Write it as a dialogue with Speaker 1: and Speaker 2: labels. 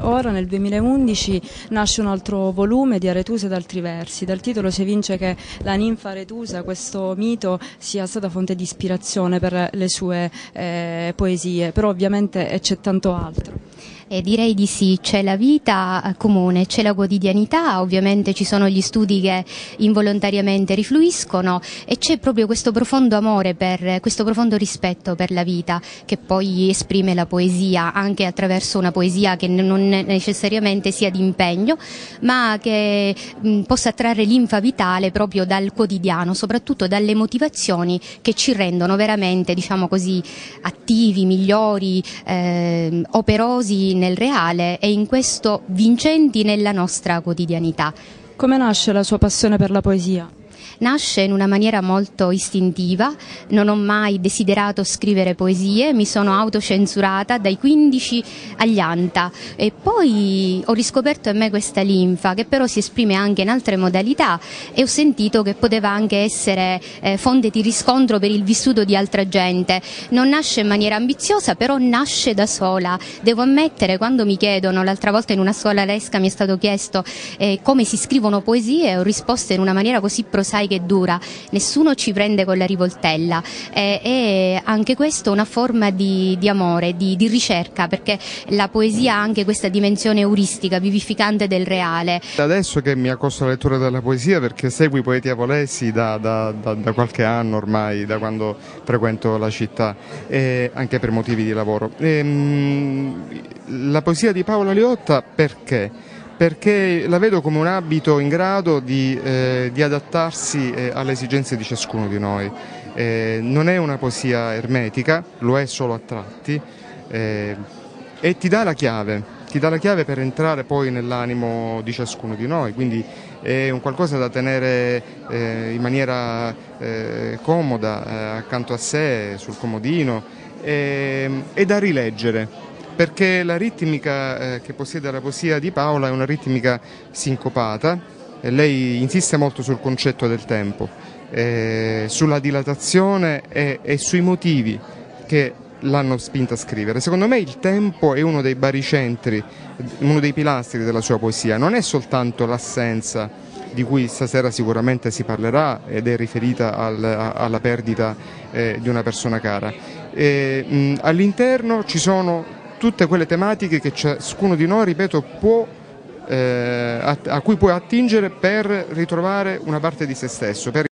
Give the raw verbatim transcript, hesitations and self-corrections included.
Speaker 1: Ora nel duemilaundici nasce un altro volume di Aretusa ed altri versi. Dal titolo si evince che la ninfa Aretusa, questo mito, sia stata fonte di ispirazione per le sue eh, poesie, però ovviamente c'è tanto altro.
Speaker 2: Eh, direi di sì, c'è la vita comune, c'è la quotidianità, ovviamente ci sono gli studi che involontariamente rifluiscono e c'è proprio questo profondo amore, per, questo profondo rispetto per la vita che poi esprime la poesia, anche attraverso una poesia che non necessariamente sia di impegno, ma che mh, possa trarre linfa vitale proprio dal quotidiano, soprattutto dalle motivazioni che ci rendono veramente, diciamo così, attivi, migliori, eh, operosi nel reale e in questo vincenti nella nostra quotidianità.
Speaker 1: Come nasce la sua passione per la poesia?
Speaker 2: Nasce in una maniera molto istintiva, non ho mai desiderato scrivere poesie, mi sono autocensurata dai quindici agli anta e poi ho riscoperto in me questa linfa che però si esprime anche in altre modalità e ho sentito che poteva anche essere eh, fonte di riscontro per il vissuto di altra gente. Non nasce in maniera ambiziosa, però nasce da sola. Devo ammettere, quando mi chiedono, l'altra volta in una scuola lesca mi è stato chiesto eh, come si scrivono poesie, ho risposto in una maniera così prosaica che dura, nessuno ci prende con la rivoltella e, e anche questo è una forma di, di amore, di, di ricerca, perché la poesia ha anche questa dimensione euristica, vivificante del reale.
Speaker 3: Adesso che mi accosto alla lettura della poesia, perché seguo i poeti avolesi da, da, da, da qualche anno ormai, da quando frequento la città, e anche per motivi di lavoro. E, mh, la poesia di Paola Liotta perché? Perché la vedo come un abito in grado di, eh, di adattarsi eh, alle esigenze di ciascuno di noi. Eh, non è una poesia ermetica, lo è solo a tratti, eh, e ti dà la chiave, ti dà la chiave per entrare poi nell'animo di ciascuno di noi, quindi è un qualcosa da tenere eh, in maniera eh, comoda eh, accanto a sé, sul comodino, e, e da rileggere. Perché la ritmica eh, che possiede la poesia di Paola è una ritmica sincopata e lei insiste molto sul concetto del tempo, eh, sulla dilatazione e, e sui motivi che l'hanno spinta a scrivere. Secondo me il tempo è uno dei baricentri, uno dei pilastri della sua poesia, non è soltanto l'assenza di cui stasera sicuramente si parlerà ed è riferita al, a, alla perdita eh, di una persona cara. All'interno ci sono tutte quelle tematiche che ciascuno di noi, ripeto, può, eh, a, a cui può attingere per ritrovare una parte di se stesso. Per